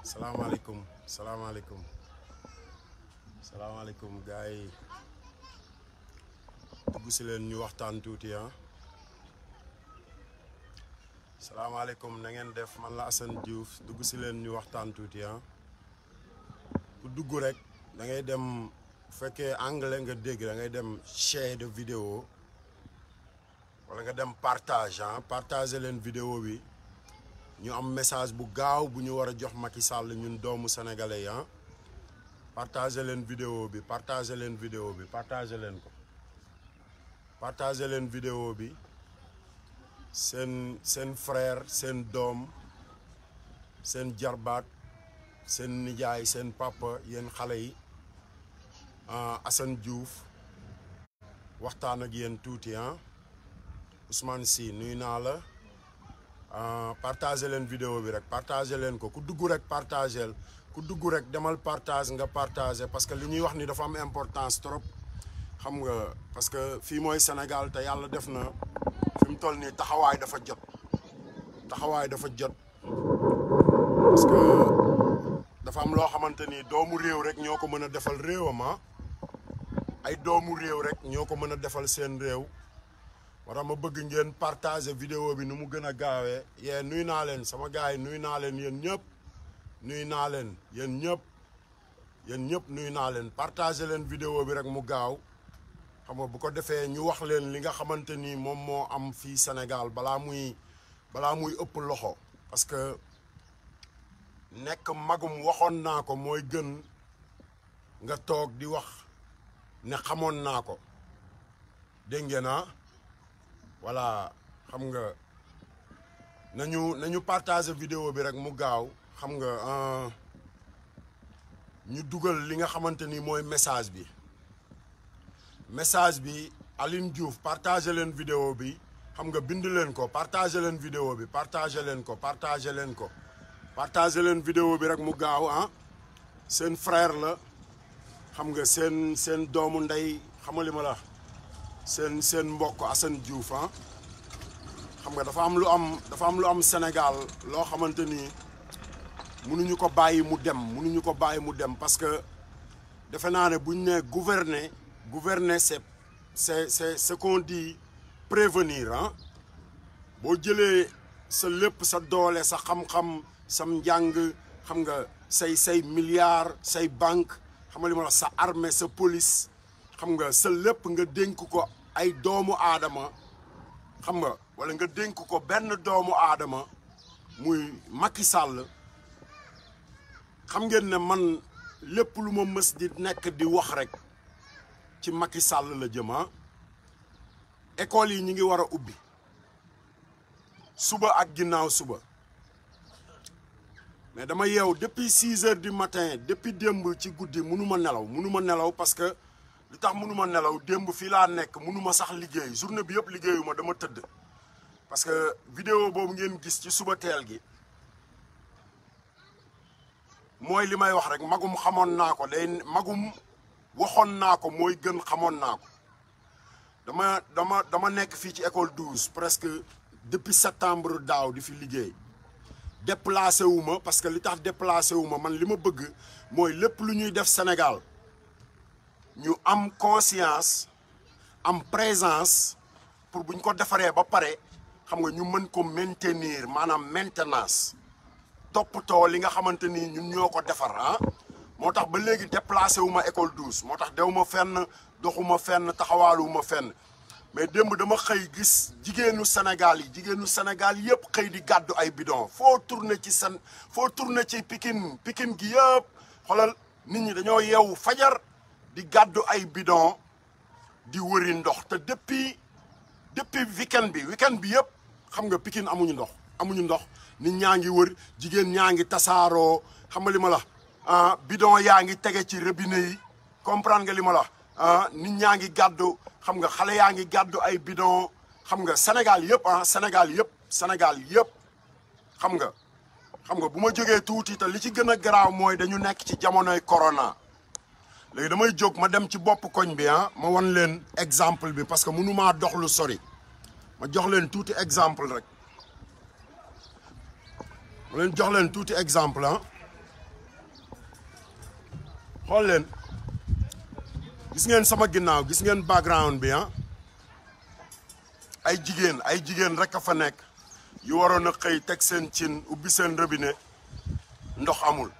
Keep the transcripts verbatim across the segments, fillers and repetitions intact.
salaamaaleykum salaamaaleykum salaamaaleykum gars yi dugg si leen ñu waxtaan tuuti ah salaamaaleykum na ngeen def man la Assane Diouf dugg si leen ñu waxtaan tuuti ah ku dugg rek da ngay dem bu fekkee anglais nga dégg da ngay dem share de vidéo wala nga dem partage ah partager leen vidéo bi ñu am message bu gaaw bu ñu war a jox Macky Sall ñun doomu sénégalais yi ah partager leen vidéo bi partager leen vidéo bi partager leen ko partager leen vidéo bi seen seen frère seen doom seen jarbaat seen nijaay seen papa yéen xale yi Assane Diouf waxtaan ak yéen tuuti ah Ousmane Sy nuyu naa la partager leen vidéo bi rek partager leen ko ku dugg rek partager ku dugg rek demal partage nga partager parce que li ñuy wax ni dafa am importance trop xam nga parce que fii mooy Sénégal te yàlla def na fi mu toll nii taxawaay dafa jot taxawaay dafa jot parce que dafa am loo xamante ni doomu réew rek ñoo ko mën a defal réewam ay doomu réew rek ñoo ko mën a defal seen réew wara ma bëgg ngeen partager vidéo bi nu mu gën a gaawee yee nuy naa leen sama gars yi nuy naa leen yéen ñëpp nuy naa leen yéen ñëpp yéen ñëpp nuy naa leen partager leen vidéo bi rek mu gaaw xam nga bu ko defee ñu wax leen li nga xamante ni moom moo am fii Sénégal balaa muy balaa muy ëpp loxo parce que nekk magum waxoon naa ko mooy gën nga toog di wax ne xamoon naa ko dégg ngeen ah voilà xam nga nañu nañu partager vidéo bi rek mu gaaw xam nga ñu dugal li nga xamante ni mooy message bi message bi Aline Diouf partager leen vidéo bi xam nga bind leen ko partager leen vidéo bi partager leen ko partager leen ko partager leen vidéo bi rek mu gaaw ah seen frère la xam nga seen seen doomu ndey xamali ma la seen seen mbokk Assane Diouf ah xam nga dafa am lu am dafa am lu am Sénégal loo xamante ni mënuñu ko bàyyi mu dem mënuñu ko bàyyi mu dem parce que defe naa ne buñ ne gouverner gouverner c'est c'est c'est ce qu'on dit prévenir ah boo jëlee sa lépp sa doole sa xam-xam sam njàng xam nga say say milliards say banque xam nga li ma la sa armée sa police xam nga sa lépp nga dénk ko ay doomu aadama xam nga wala nga dénk ko benn doomu aadama muy Macky Sall xam ngeen ne man lépp lu ma mës di nekk di wax rek ci Macky Sall la jëm ah école yi ñi ngi war a ubbi suba ak ginnaaw suba mais dama yeew depuis six heures du matin depuis démb ci guddi mënuma nelaw mënuma nelaw parce que li tax mënuma nelaw démb fii laa nekk mënuma sax liggéey journée bi yëpp liggéeyuma dama tëdd parce que vidéo boobu ngeen gis ci suba teel gi mooy li may wax rek magum xamoon naa ko day magum waxoon naa ko mooy gën xamoon naa ko dama dama dama nekk fii ci école douze presque depuis septembre daaw di fi liggéey déplacé wu ma parce que li tax déplacé wu ma man li ma bëgg mooy lépp lu ñuy def Sénégal ñu am conscience am présence pour buñ ko defaree ba pare xam nga ñu mën ko maintenir maanaam maintenance toppatoo li nga xamante ni ñun ñoo ko defar ah moo tax ba léegi déplacé wu ma école douze moo tax dew ma fenn doxuma fenn taxawaalu ma fenn mais démb dama xëy gis jigéenu Sénégal yi jigéenu Sénégal yëpp xëy di gàddu ay bidon foo tourné ci sen foo tourné ci Pikine Pikine gi yëpp xoolal nit ñi dañoo yeewu fajar di gàddu ay bidon di wëri ndox te depuis depuis weekend bi weekend bi yëpp xam nga Pikine amuñu ndox amuñu ndox nit ñaa ngi wër jigéen ñaa ngi tasaaroo xam nga li ma la ah bidon yaa ngi tege ci robinet yi comprendre nga li ma la ah nit ñaa ngi gàddu xam nga xale yaa ngi gàddu ay bidon xam nga Sénégal yëpp ah Sénégal yëpp Sénégal yëpp xam nga xam nga bu ma jógee tuuti te li ci gën a garaaw mooy dañu nekk ci jamonoy corona léegi damay jóg ma dem ci bopp koñ bi ah ma wan leen exemple bi parce que mënumaa dox lu sori ma jox leen tuuti exemple rek ma leen jox leen tuuti exemple ah xool leen gis ngeen sama ginnaaw gis ngeen background bi ah ay jigéen ay jigéen rek a fa nekk yu waroon a xëy teg seen cin ubbi seen robinet ndox amul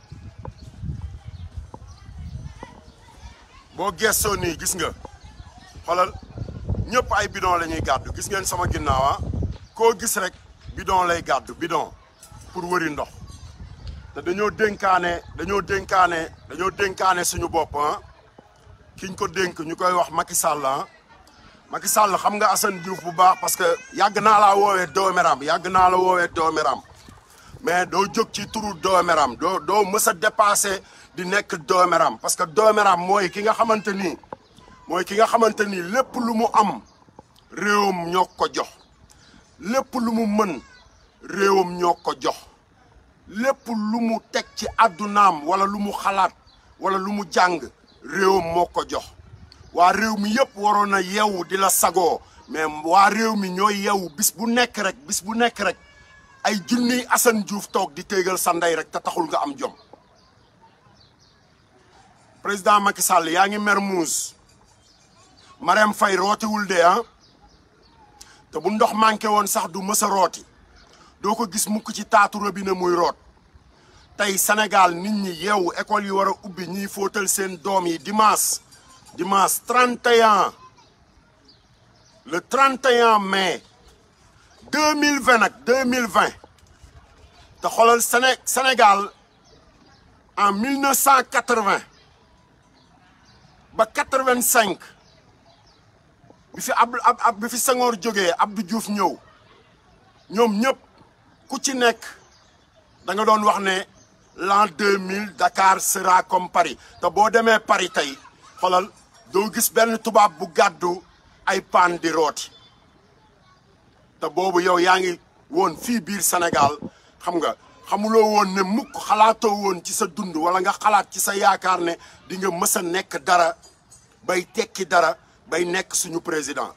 boo gestoo nii gis nga xoolal ñëpp ay bidon la ñuy gàddu gis ngeen sama ginnaaw ah koo gis rek bidon lay gàddu bidon pour wëri ndox te dañoo dénkaane dañoo dénkaane dañoo dénkaane suñu bopp ah kiñ ko dénk ñu koy wax Macky Sall ah Macky Sall xam nga Assane Diouf bu baax parce que yàgg naa laa woowee dooméram yàgg naa la woowee dooméram mais doo jóg ci turu dooméram doo doo mës a dépassé di nekk dooméram parce que dooméram mooy ki nga xamante ni mooy ki nga xamante ni lépp lu mu am réewam ñoo ko jox lépp lu mu mën réewam ñoo ko jox lépp lu mu teg ci àddunaam wala lu mu xalaat wala lu mu jàng réewam moo ko jox waa réew mi yëpp waroon a yeewu di la sagoo mais waa réew mi ñooy yeewu bis bu nekk rek bis bu nekk rek ay junniy Assane Diouf toog di téegal sa ndey rek te taxul nga am jom président Macky Sall yaa ngi Mermoz Marème Faye rootiwul de ah te bu ndox manqué woon sax du mës a rooti doo ko gis mukk ci taatu robinet muy root tey Sénégal nit ñi yeewu école yi war a ubbi ñiy fóotal seen doom yi dimanche dimanche trente et un le trente et un mai deux mille vingt nag deux mille vingt te xoolal Séné Sénégal en mille neuf cent quatre-vingt ba quatre-vingt-cinq bi fi ab ab bi fi Senghor jógee Abdou Diouf ñëw ñoom ñëpp ku ci nekk da nga doon wax ne l'an deux mille Dakar sera comme Paris te boo demee Paris tey xoolal doo gis benn tubaab bu gàddu ay paan di rooti te boobu yow yaa ngi woon fii biir Sénégal xam nga xamuloo woon ne mukk xalaatoo woon ci sa dund wala nga xalaat ci sa yaakaar ne di nga mës a nekk dara bay tekki dara bay nekk suñu président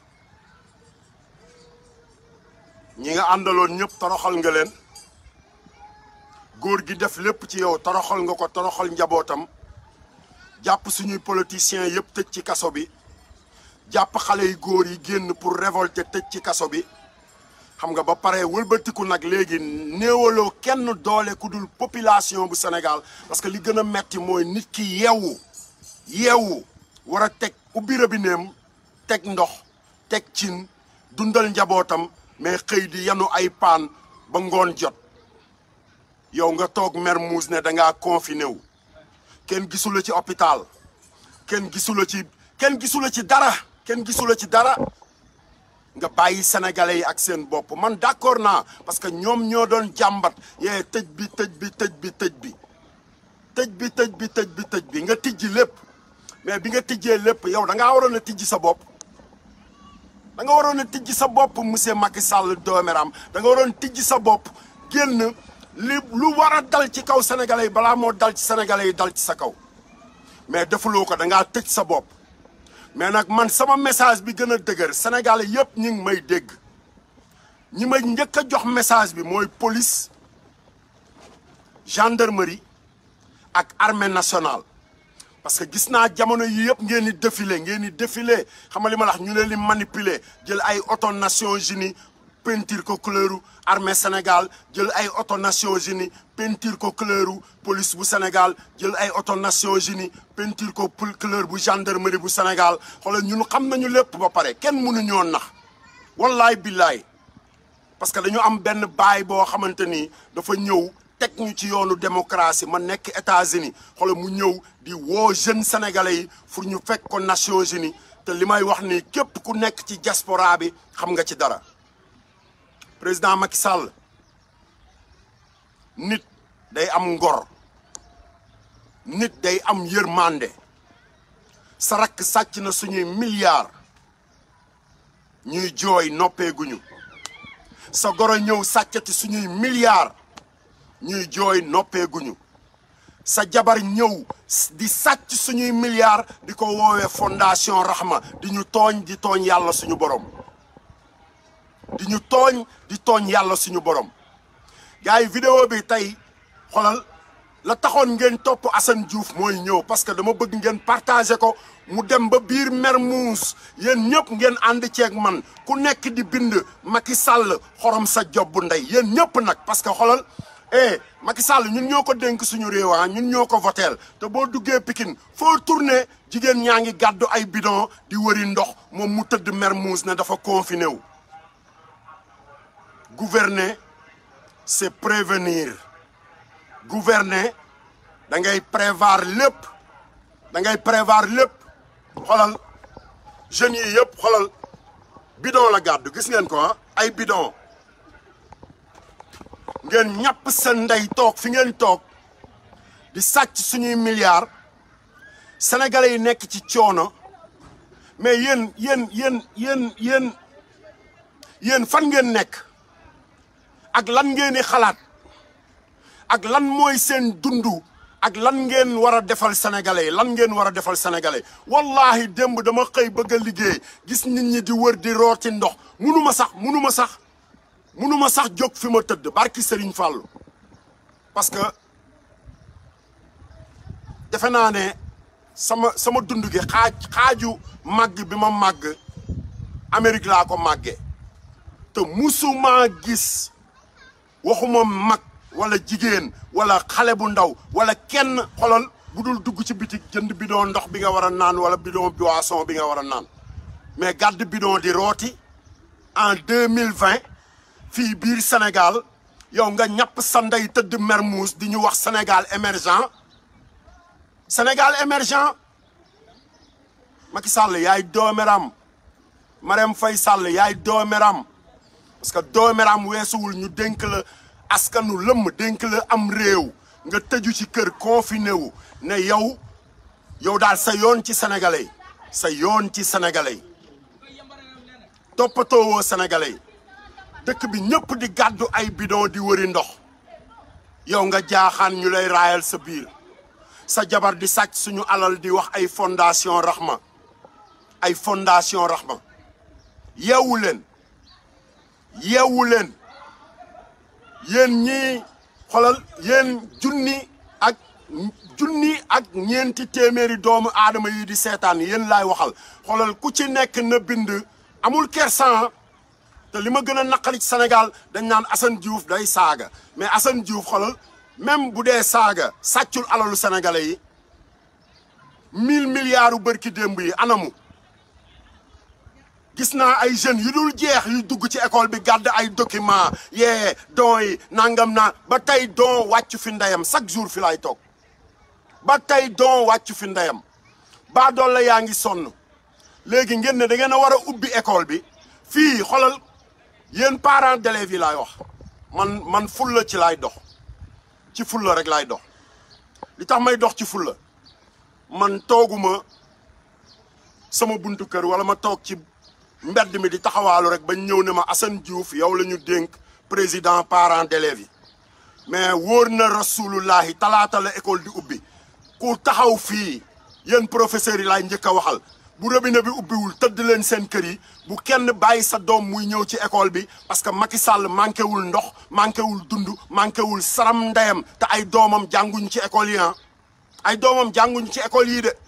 ñi nga àndaloon ñëpp toroxal nga leen góor gi def lépp ci yow toroxal nga ko toroxal njabootam jàpp suñuy politiciens yëpp tëj ci kaso bi jàpp xale yu góor yi génn pour révolter tëj ci kaso bi xam nga ba pare wëlbatiku nag léegi néewaloo kenn doole ku dul population bu Sénégal parce que li gën a metti mooy nit ki yeewu yeewu war a teg ubbi robineem teg ndox teg cin dundal njabootam mais xëy di yanu ay paan ba ngoon jot yow nga toog Mermoz ne da ngaa confiné wu kenn gisula ci hôpital kenn gisula ci kenn gisula ci dara kenn gisula ci dara nga bàyyi sénégalais yi ak seen bopp man d'accord naa parce que ñoom ñoo doon jàmbat yee tëj bi tëj bi tëj bi tëj bi tëj bi tëj bi tëj bi tëj bi nga tijji lépp mais bi nga tijjee lépp yow da ngaa waroon a tijji sa bopp da nga waroon a tijji sa bopp monsieur Macky Sall dooméram da nga waroon tijji sa bopp génn li lu war a dal ci kaw sénégalais yi balaa moo dal ci sénégalais yi dal ci sa kaw mais defuloo ko da ngaa tëj sa bopp mais nag man sama message bi gën a dëgër sénégalais yëpp ñi ngi may dégg ñi may njëkk a jox message bi mooy police gendarmerie ak armée nationale parce que gis naa jamono yi yëpp ngeen di défilé ngeen di défilé xam nga li ma la wax ñu leen di manipuler jël ay auto Nations Unies peinture ko couleuru armée Sénégal jël ay auto Nations Unies peinture ko couleuru police bu Sénégal jël ay auto Nations Unies peinture ko couleur bu gendarmerie bu Sénégal xoolal ñun xam nañu lépp ba pare kenn mënuñoo nax wallaay billaay parce que dañu am benn baay boo xamante ni dafa ñëw teg ñu ci yoonu démocratie ma nekk États-Unis xoolal mu ñëw di woo jeunes sénégalais yi pour ñu fekk ko Nations Unies te li may wax ni képp ku nekk ci diaspora bi xam nga ci dara président Macky Sall nit day am ngor nit day am yërmande sa rakk sàcc na suñuy milliards ñuy jooy noppeeguñu sa goro ñëw sàccati suñuy milliards ñuy jooy noppeeguñu sa jabar ñëw di sàcc suñuy milliards di ko woowee fondation Rahma di ñu tooñ di tooñ yàlla suñu borom di ñu tooñ di tooñ yàlla suñu borom gars yi vidéo bi tey xoolal la taxoon ngeen topp Assane Diouf mooy ñëw parce que dama bëgg ngeen partager ko mu dem ba biir Mermoz yéen ñëpp ngeen ànd ceeg man ku nekk di bind Macky Sall xorom sa job bu ndey yéen ñëpp nag parce que xoolal eh Macky Sall ñun ñoo ko dénk suñu réew ñun ñoo ko voteel te boo duggee Pikine foo tourné jigéen ñaa ngi gàddu ay bidon di wëri ndox moom mu tëdd Mermoz ne dafa confiné wu. Gouverner c'est prévenir gouverner da ngay prévoir lépp da ngay prévoir lépp xoolal jeunes yi yëpp xoolal bidon la gàddu gis ngeen ko ah ay bidon ngeen ñàpp seen ndey toog fi ngeen toog di sàcc suñuy milliards sénégalais yi nekk ci coono mais yéen yéen yéen yéen yéen yéen fan ngeen nekk ak lan ngeen di xalaat ak lan mooy seen dundu ak lan ngeen war a defal sénégalais lan ngeen war a defal sénégalais wallahi démb dama xëy bëgg a liggéey gis nit ñi di wër di rooti ndox munuma sax munuma sax munuma sax jóg fi ma tëdd barki Serigne Fallou parce que defe naa ne sama sama dund gi xaaj xaaju màgg bi ma màgg Amérique laa ko màggee te musuma gis waxuma mag wala jigéen wala xale bu ndaw wala kenn xolal bu dul dugg ci bitik jënd bidon ndox bi nga war a naan wala bidon boisson bi nga war a naan mais gàdd bidon di rooti en deux mille vingt fii biir Sénégal yow nga ñàpp sa ndey tëdd Mermoz di ñu wax Sénégal émergent Sénégal émergent Macky Sall yaay doomeram Marème Faye Sall yaay doomeram parce que doomeram weesuwul ñu dénk la askanu lëmm dénk la am réew nga tëju ci kër confiné wu ne yow yow daal sa yoon ci sénégalais sa yoon ci sénégalais toppatoo woo sénégalais dëkk bi ñëpp di gàddu ay bidon di wëri ndox yow nga jaaxaan ñu lay raayal sa biir sa jabar di sàcc suñu alal di wax ay fondation Rahma ay fondation Rahma yeewu leen yeewu leen yéen ñii xolal yéen junni ak junni ak ñeenti téeméeri doomu aadama yi di seetaan yéen laay waxal xolal ku ci nekk na bind amul kersan te li ma gën a naqari ci Sénégal dañ naan Assane Diouf day saaga mais Assane Diouf xolal même bu dee saaga sàccul alalu sénégalais yi mille milliards u bërki démb yi anamu gis naa ay jeunes yu dul jeex yu dugg ci école bi gàdd ay document yee don yi nangam naa ba tey don wàccu fi ndeyam chaque jour fi laay toog ba tey don wàccu fi ndeyam ba dool la yaa ngi sonn léegi ngeen ne da ngeen a war a ubbi école bi fii xoolal yéen parents d'élèves yi laay wax man man fulla ci laay dox ci fulla rek laay dox li tax may dox ci fulla man tooguma sama buntu kër wala ma toog ci mbedd mi di taxawaalu rek ba ñëw ne ma Assane Diouf yow la ñu dénk président parents d'élèves yi mais wóor na rasulullahi talaata la école di ubbi ku taxaw fii yéen professeurs yi laay njëkk a waxal bu robinet bi ubbiwul tëdd leen seen kër yi bu kenn bàyyi sa doom muy ñëw ci école bi parce que Macky Sall manqué wul ndox manqué wul dund manqué wul saram ndeyam te ay doomam jànguñ ci école yi ah ay doomam jànguñ ci école yi de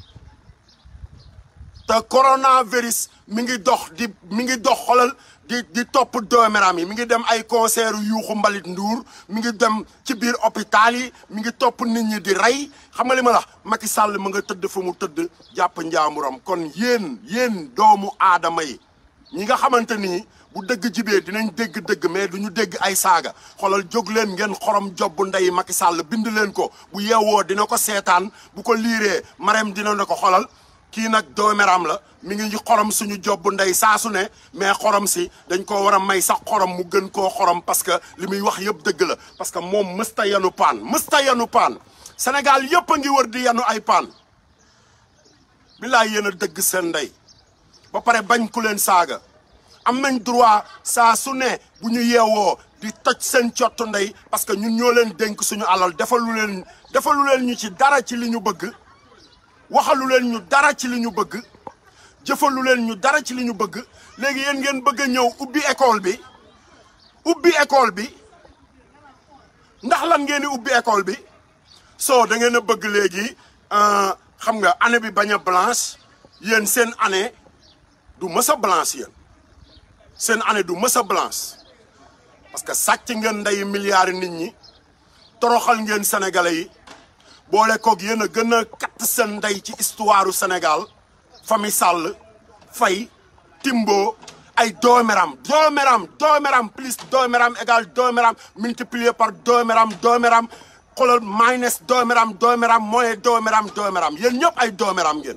te coronavirus mi ngi dox di mi ngi dox xolal di di topp dooméram yi mi ngi dem ay concert yuuxu mbalit nduur mi ngi dem ci biir hôpital yi mi ngi topp nit ñi di rey xam nga li ma la Macky Sall ma nga tëdd fa mu tëdd jàpp njaamuram kon yéen yéen doomu aadama yi ñi nga xamante ni bu dëgg jibee dinañ dégg dëgg mais duñu dégg ay saaga xolal jóg leen ngeen xorom job ndey Macky Sall bind leen ko bu yeewoo dina ko seetaan bu ko liiree Marème dina ne ko xolal kii nag doomeram la mi ngi xorom suñu job ndey saa su ne mais xorom si dañ koo war a may sax xorom mu gën koo xorom parce que li muy wax yëpp dëgg la parce que moom mësta yanu paan mësta yanu paan Sénégal yëpp a ngi wër di yanu ay paan billaay yéen a dëgg seen ndey ba pare bañ ku leen saaga am nañ droit saa su ne bu ñu yeewoo di toj seen cottu ndey parce que ñun ñoo leen dénk suñu alal defalu leen defalu leen ñu ci dara ci li ñu bëgg waxalu leen ñu dara ci li ñu bëgg jëfalu leen ñu dara ci li ñu bëgg léegi yéen ngeen bëgg a ñëw ubbi école bi ubbi école bi ndax lan ngeen di ubbi école bi soo da ngeen a bëgg léegi xam nga année bi bañ a blanche yéen seen année du mës a blanche yéen seen année du mës a blanche parce que sàcc ngeen ndeyu milliards nit ñi toroxal ngeen sénégalais yi boole koog yéen a gën a katt seen ndey ci histoire u Sénégal famille Sall Faye Timbo ay dooméram dooméram dooméram plus dooméram égal dooméram multiplié par dooméram dooméram xoolal minus dooméram dooméram mooy dooméram dooméram yéen ñëpp ay dooméram ngeen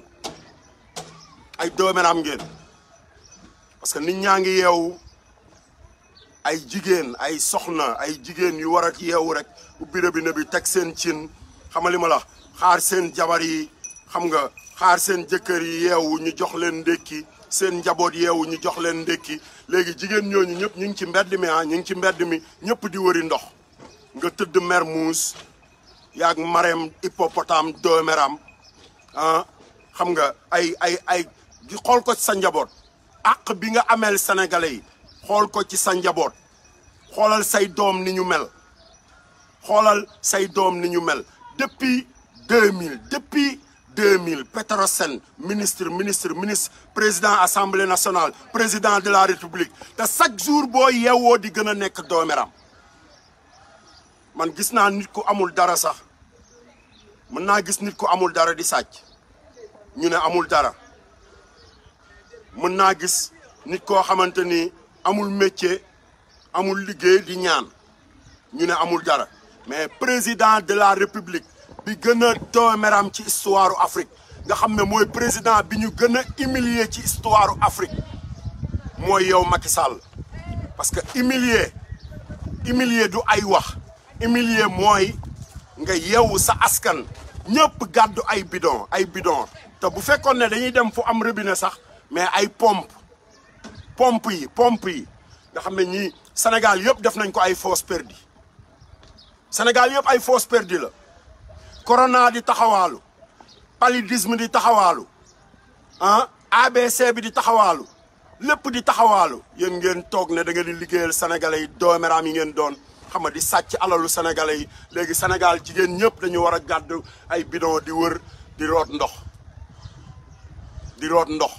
ay dooméram ngeen parce que nit ñaa ngi yeewu ay jigéen ay soxna ay jigéen yu war a yeewu rek ubbi robinet bi teg seen cin xam li ma la xaar seen jabar yi xam nga xaar seen jëkkër yi yeewu ñu jox leen ndékki seen njaboot yeewu ñu jox leen ndékki léegi jigéen ñooñu ñëpp ñu ngi ci mbedd mi ah ñu ngi ci mbedd mi ñëpp di wëri ndox nga tëdd Mermoz yaag Marème hippopotame dooméram ah xam nga ay ay ay xool ko ci sa njaboot àq bi nga ameel sénégalais yi xool ko ci sa njaboot xoolal say doom ni ñu mel xoolal say doom ni ñu mel depuis deux mille depuis deux mille Petrosen ministre ministre ministre président assemblée nationale président de la république te chaque jour boo yeewoo di gën a nekk dooméram man gis naa nit ku amul dara sax mën naa gis nit ku amul dara di sàcc ñu ne amul dara mën naa gis nit koo xamante ni amul métier amul liggéey di ñaan ñu ne amul dara mais président de la république bi gën a dooméram ci histoire Afrique nga xam ne mooy président bi ñu gën a humilier ci histoire Afrique mooy yow Macky Sall parce que humilier humilier du ay wax humilier mooy nga yeewu sa askan ñëpp gàddu ay bidon ay bidon te bu fekkoon ne dañuy dem fu am robinet sax mais ay pompe pompe yi pompe yi nga xam ne ñii Sénégal yëpp def nañ ko ay fosse perdue Sénégal yëpp ay fosse perdue la corona di taxawaalu paludisme di taxawaalu ah A B C bi di taxawaalu lépp di taxawaalu yéen ngeen toog ne da ngeen di liggéeyal sénégalais yi dooméraam yi ngeen doon xam nga di sàcc alalu sénégalais yi léegi Sénégal jigéen ñëpp dañu war a gàddu ay bidon di wër di root ndox di root ndox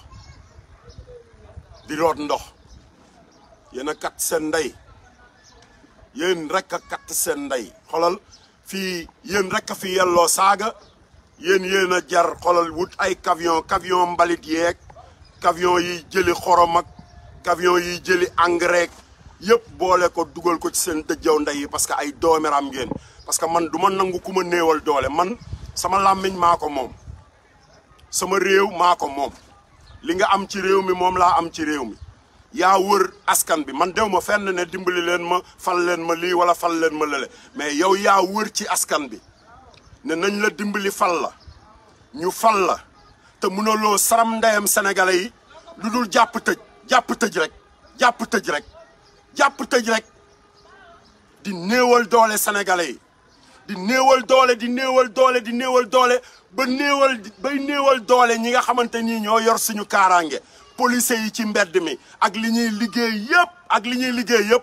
di root ndox yéen a kat seen ndey yéen rek a kat seen ndey xolal fii yéen rek a fi yelloo saaga yéen yéen a jar xolal wut ay camion camion mbalit yeeg camion yi jëli xorom ak camion yi jëli engrais yëpp boole ko dugal ko ci seen dëjjaw ndey yi parce que ay dooméram ngeen parce que man du ma nangu ku ma néewal doole man sama làmmiñ maa ko moom sama réew maa ko moom li nga am ci réew mi moom laa am ci réew mi yaa wër askan bi man dew ma fenn ne dimbali leen ma fal leen ma lii wala fal leen ma lële mais yow yaa wër ci askan bi ne nañ la dimbali fal la ñu fal la te mënuloo saram ndeyam sénégalais yi lu dul jàpp tëj jàpp tëj rek jàpp tëj rek jàpp tëj rek di néewal doole sénégalais yi di néewal doole di néewal doole di néewal doole ba néewal bay néewal doole ñi nga xamante ni ñoo yor suñu kaaraange police yi ci mbedd mi ak li ñuy liggéey yëpp ak li ñuy liggéey yëpp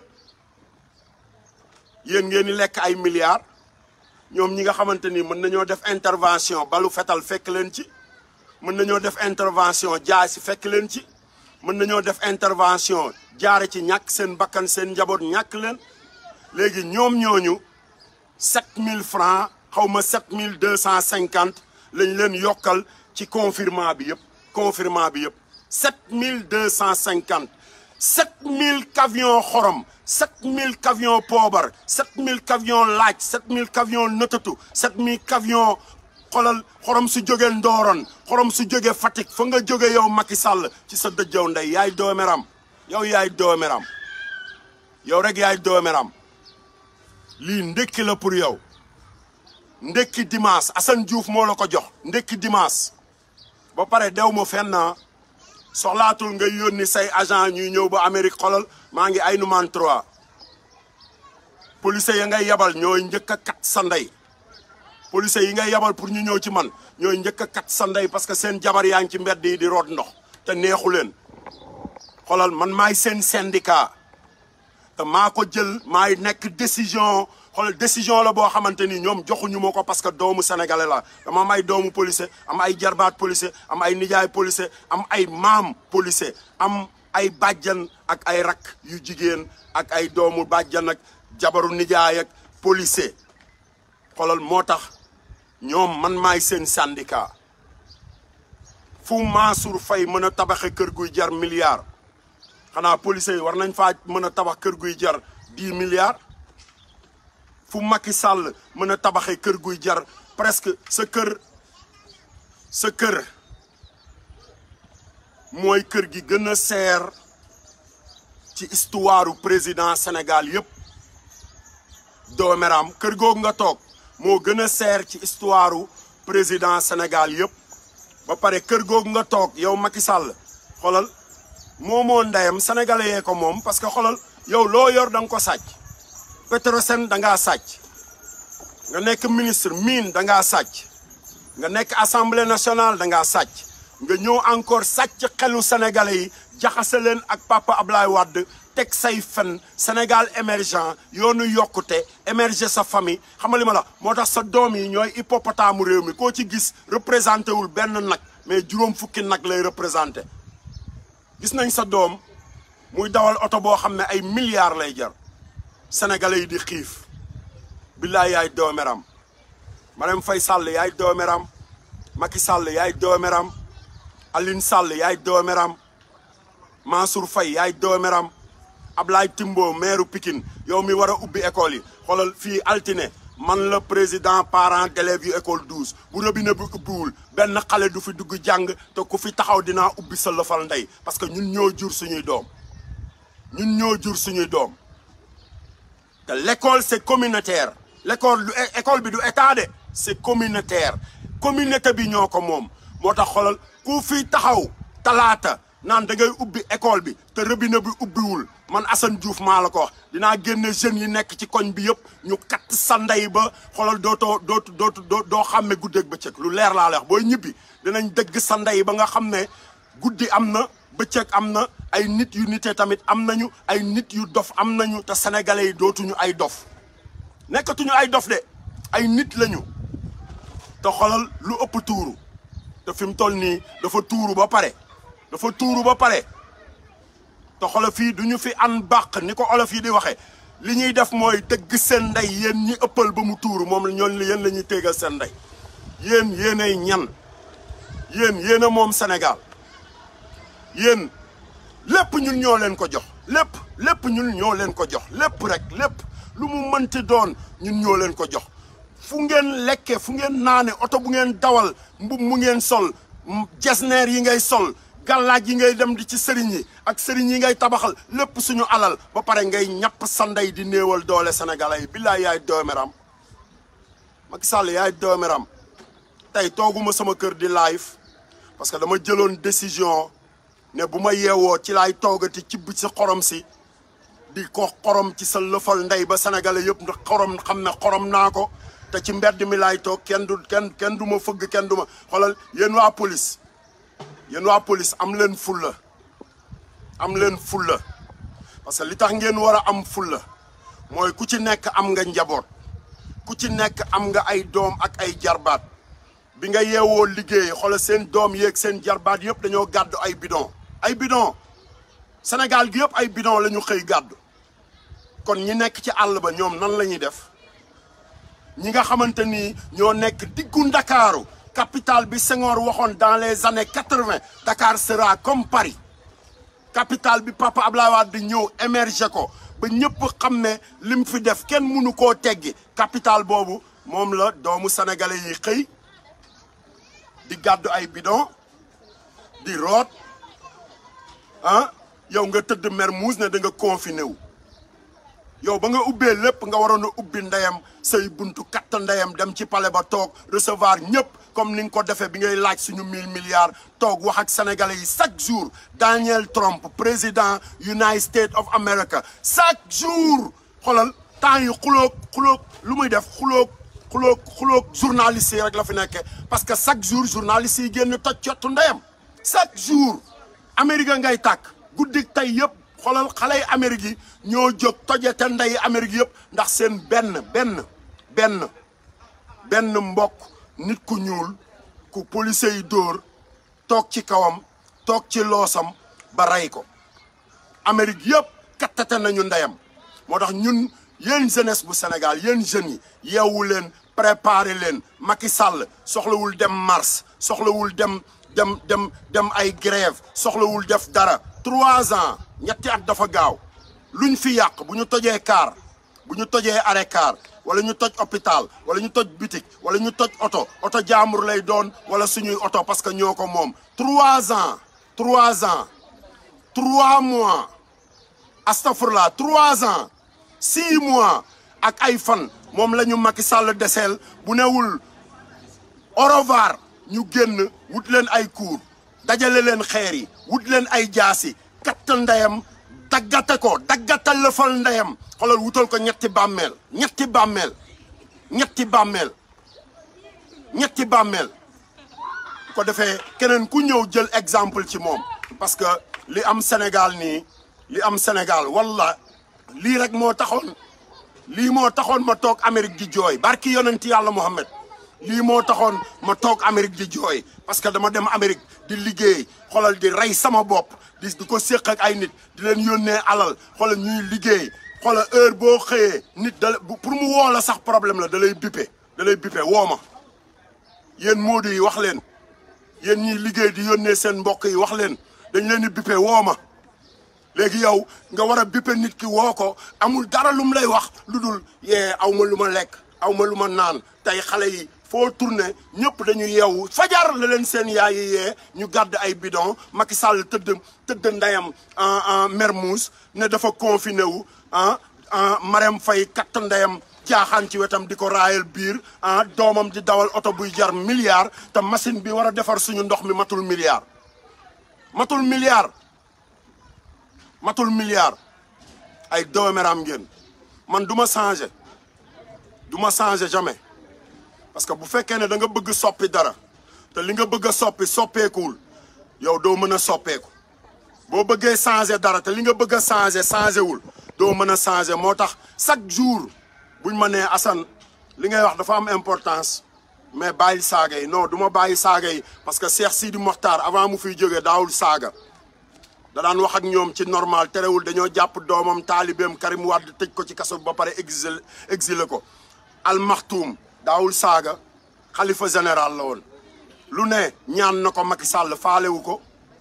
yéen ngeen di lekk ay milliards ñoom ñi nga xamante ni mën nañoo def intervention balu fetal fekk leen ci mën nañoo def intervention jaay si fekk leen ci mën nañoo def intervention jaare ci ñàkk seen bakkan seen njaboot ñàkk leen léegi ñoom ñooñu sept mille francs xaw ma sept mille deux cent cinquante lañ leen yokkal ci confirmant bi yëpp confirmant bi yëpp sept mille deux cent cinquante sept mille camions xorom sept mille camions poobar sept mille camions laaj sept mille camions nëtatu sept mille camions xolal xorom su jóge Ndooron xorom su jóge Fatick fa nga jóge yow Macky Sall ci sa dëjjaw ndey yaay dooméram yow yaay dooméram yow rek yaay dooméram lii ndekki la pour yow ndekki dimanche Assane Diouf moo la ko jox ndekki dimanche ba pare dew ma fenn soxlaatul nga yónni say agent ñuy ñëw ba Amérique xolal maa ngi ay numéro trois police ya ngay yabal ñooy njëkk a kat sa ndey police yi ngay yabal pour ñu ñëw ci man ñooy njëkk a kat sa ndey parce que seen jabar yaa ngi ci mbedd yi di root ndox te neexu leen xolal man maay seen syndicat te maa ko jël maay nekk décision xoolal décision la boo xamante ni ñoom joxuñu ma ko parce que doomu sénégalais la dama am ay doomu policier am ay jarbaat policier am ay nijaay policier am ay maam policier am ay bàjjan ak ay rak yu jigéen ak ay doomu bàjjan ak jabaru nijaay ak policier xoolal moo tax ñoom man maay seen syndicat fu Mansour Faye mën a tabaxe kër guy jar milliard xanaa policiers yi war nañ faa mën a tabax kër guy jar dix milliards fu Macky Sall mën a tabaxee kër guy jar presque sa kër sa kër mooy kër gi gën a seer ci histoire président Sénégal yëpp dooméram kër googu nga toog moo gën a seer ci histoire président Sénégal yëpp ba pare kër googu nga toog yow Macky Sall xoolal moomoo ndeyam sénégalais yee ko moom parce que xoolal yow loo yor da nga ko sàcc Petrosen da ngaa sàcc nga nekk ministre mine da ngaa sàcc nga nekk assemblée nationale da ngaa sàcc nga ñëw encore sàcc xelu sénégalais yi jaxase leen ak papa Ablaye Wade teg say fen Sénégal émergent yoonu yokkute émerger sa famille xam nga li ma la moo tax sa doom yi ñooy hippopotame réew mi koo ci gis représenté wul benn nag mais juróom fukki nag lay représenté gis nañ sa doom muy dawal oto boo xam ne ay milliards lay jar sénégalais yi di xiif billaay yaay doomeram Marème Faye Sall yaay doomeram Macky Sall yaay doomeram Aline Sall yaay doomeram Mansour Faye yaay doomeram Ablaye Timbo maire Pikine yow mi war a ubbi école yi xoolal fii altine man la président parent d'élèves yu école douze bu robinet bi ubbiwul benn xale du fi dugg jàng te ku fi taxaw dinaa ubbi sa lëfal ndey parce que ñun ñoo jur suñuy doom ñun ñoo jur suñuy doom te l'école c'est communautaire l'école du école bi du état de c'est communautaire communauté bi ñoo ko moom moo tax xoolal ku fi taxaw talaata naan da ngay ubbi école bi te robinet bi ubbiwul man Assane Diouf maa la ko wax dinaa génne jeunes yi nekk ci koñ bi yëpp ñu kat sa ndey ba xoolal dootoo dootu dootu doo xàmme guddeeg bëccëg lu leer laa la wax booy ñibbi dinañ dëgg sa ndey ba nga xam ne guddi am na bëccëg am na ay nit yu nite tamit am nañu ay nit yu dof am nañu te sénégalais yi dootuñu ay dof nekkatuñu ay dof de ay nit lañu te xoolal lu ëpp tuuru te fi mu toll nii dafa tuuru ba pare dafa tuuru ba pare te xoolal fii du ñu fi an bàq ni ko olof yi di waxee li ñuy def mooy dëgg seen ndey yéen ñi ëppal ba mu tuuru moom ñoon yéen la ñuy téegal seen ndey yéen yéenay ñan yéen yéen a moom Sénégal yéen lépp ñun ñoo leen ko jox lépp lépp ñun ñoo leen ko jox lépp rek lépp lu mu mënti doon ñun ñoo leen ko jox fu ngeen lekke fu ngeen naane oto bu ngeen dawal mbub mu ngeen sol jesneer yi ngay sol gàllaaj yi ngay dem di ci sëriñ yi ak sëriñ yi ngay tabaxal lépp suñu alal ba pare ngay ñàpp sa ndey di néewal doole sénégalais yi billaay yaay doomeram Macky Sall yaay doomeram tey tooguma sama kër di live parce que dama jëloon décision ne bu ma yeewoo ci laay toogati ci bi si xorom si di ko xorom ci sa lëfal ndey ba sénégalais yëpp ndax xorom xam ne xorom naa ko te ci mbedd mi laay toog kenn du kenn kenn du ma fëgg kenn du ma xoolal yéen waa police yéen waa police am leen fulla am leen fulla parce que li tax ngeen war a am fulla mooy ku ci nekk am nga njaboot ku ci nekk am nga ay doom ak ay jarbaat bi nga yeewoo liggéey xoolal seen doom yeeg seen jarbaat yëpp dañoo gàddu ay bidon ay bidon Sénégal gi yëpp ay bidon la ñu xëy gàddu kon ñi nekk ci àll ba ñoom nan la ñuy def ñi nga xamante ni ñoo nekk diggu Ndakaaru capitale bi Senghor waxoon dans les années quatre-vingt Dakar sera comme Paris capitale bi Papa Abdoulaye Wade di ñëw émerger ko ba ñëpp xam ne lim fi def kenn mënu koo teggi capitale boobu moom la doomu sénégalais yi xëy di gàddu ay bidon di root ah yow nga tëdd Mermoz ne da nga confiné wu yow ba nga ubbee lépp nga waroon a ubbi ndeyam say buntu katt ndeyam dem ci palais ba toog recevoir ñëpp comme ni nga ko defee bi ngay laaj suñu mille milliards toog wax ak sénégalais yi chaque jour Daniel Trump président United States of America chaque jour xoolal temps yi xuloog xuloog lu muy def xuloog xuloog xuloog journalistes yi rek la fi nekkee parce que chaque jour journalistes yi génn toj cottu ndeyam chaque jour Amérique ngay tàkk guddi tey yëpp xoolal xale yi Amérique yi ñoo jóg tojete ndey Amérique yëpp ndax seen benn benn benn benn mbokk nit ku ñuul ku police yi dóor toog ci kawam toog ci loosam ba rey ko Amérique yëpp kattate nañu ndeyam moo tax ñun yéen jeunesse bu Sénégal yéen jeunes yi yeewu leen préparé leen Macky Sall soxlawul dem mars soxlawul dem dem dem dem ay grève soxlawul def dara trois ans ñetti at dafa gaaw luñ fi yàq bu ñu tojee car bu ñu tojee arrêt car wala ñu toj hôpital wala ñu toj boutique wala ñu toj oto oto jaambur lay doon wala suñuy oto parce que ñoo ko moom trois ans trois ans trois mois astafurlah trois ans six mois ak ay fan moom la ñu Macky Sall deseel bu newul au revoir ñu génn wut leen ay kuur dajale leen xeer yi wut leen ay jaasi kattal ndeyam daggate ko daggatal lëfal ndeyam xoolal wutal ko ñetti bàmmeel ñetti bàmmeel ñetti bàmmeel ñetti bàmmeel ko defee keneen ku ñëw jël exemple ci moom parce que li am Sénégal nii li am Sénégal walla lii rek moo taxoon lii moo taxoon ma toog Amérique di jooy barki yonenti yàlla Muhammad lii moo taxoon ma toog Amérique di jooy parce que dama dem Amérique di liggéey xoolal di rey sama bopp di di ko séq ak ay nit di leen yónnee alal xoolal ñuy liggéey xoolal heure boo xëyee nit da pour mu woo la sax problème la da lay bippe da lay bippe woo ma yéen moodu yi wax leen yéen ñiy liggéey di yónnee seen mbokk yi wax leen dañ leen di bippe woo ma léegi yow nga war a bippe nit ki woo ko amul dara lu mu lay wax lu dul yee aw ma lu ma lekk aw ma lu ma naan tey xale yi foo tourné ñëpp dañu yeewu fajar la leen seen yaay yi yee ñu gàdd ay bidon Macky Sall tëdd tëdd ndeyam en en Mermoz ne dafa confiné wu ah ah Marème Faye katt ndeyam jaaxaan ci wetam di ko raayal biir ah doomam di dawal oto buy jar milliard te machine bi war a defar suñu ndox mi matul milliard matul milliard matul milliard ay dooméram ngeen man du ma changé du ma changé jamais parce que bu fekkee ne da nga bëgg soppi dara te li nga bëgg a soppi soppeekuwul yow doo mën a soppeeku boo bëggee changé dara te li nga bëgg a changé changé wul doo mën a changé moo tax chaque jour buñ ma nee Assane li ngay wax dafa am importance mais bàyyi saaga yi non du ma bàyyi saaga yi parce que Cheikh Sidi Mokhtar avant mu fiy jógee daawul saaga da daan wax ak ñoom ci normal terewul dañoo jàpp doomam taalibeem Karim Wade tëj ko ci kaso ba pare exilé exilé ko Al Maktoum daawul saaga xalifa général la woon lu ne ñaan na ko Macky Sall faalewu ko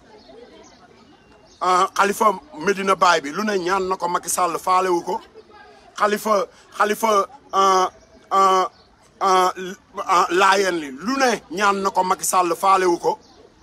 xalifa Medina Baye bi lu ne ñaan na ko Macky Sall faalewu ko xalifa xalifa laayeen li lu ne ñaan na ko Macky Sall faalewu ko